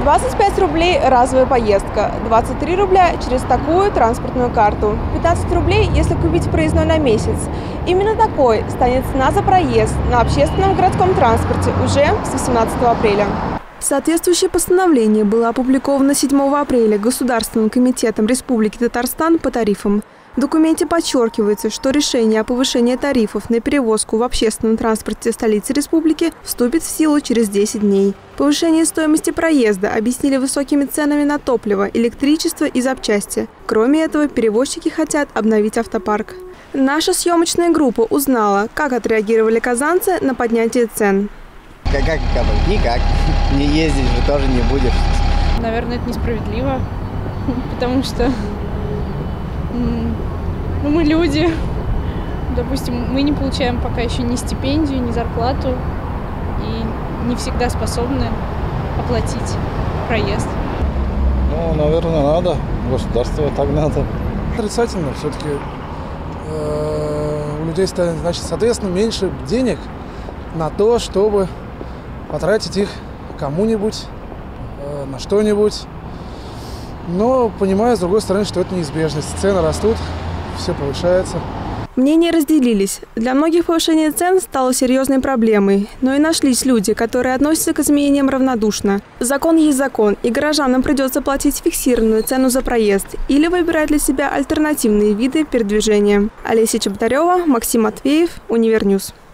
25 рублей – разовая поездка, 23 рубля – через такую транспортную карту, 15 рублей, если купить проездной на месяц. Именно такой станет цена за проезд на общественном городском транспорте уже с 18 апреля. Соответствующее постановление было опубликовано 7 апреля Государственным комитетом Республики Татарстан по тарифам. В документе подчеркивается, что решение о повышении тарифов на перевозку в общественном транспорте столицы республики вступит в силу через 10 дней. Повышение стоимости проезда объяснили высокими ценами на топливо, электричество и запчасти. Кроме этого, перевозчики хотят обновить автопарк. Наша съемочная группа узнала, как отреагировали казанцы на поднятие цен. Как? Никак. Не ездить же тоже не будешь. Наверное, это несправедливо, потому что мы люди. Допустим, мы не получаем пока еще ни стипендию, ни зарплату и не всегда способны оплатить проезд. Ну, наверное, надо. Государство так надо. Отрицательно. Все-таки у людей станет, значит, соответственно, меньше денег на то, чтобы потратить их кому-нибудь, на что-нибудь. Но понимаю, с другой стороны, что это неизбежность. Цены растут, все повышается. Мнения разделились. Для многих повышение цен стало серьезной проблемой. Но и нашлись люди, которые относятся к изменениям равнодушно. Закон есть закон, и горожанам придется платить фиксированную цену за проезд или выбирать для себя альтернативные виды передвижения. Олеся Чеботарева, Максим Матвеев, Универньюз.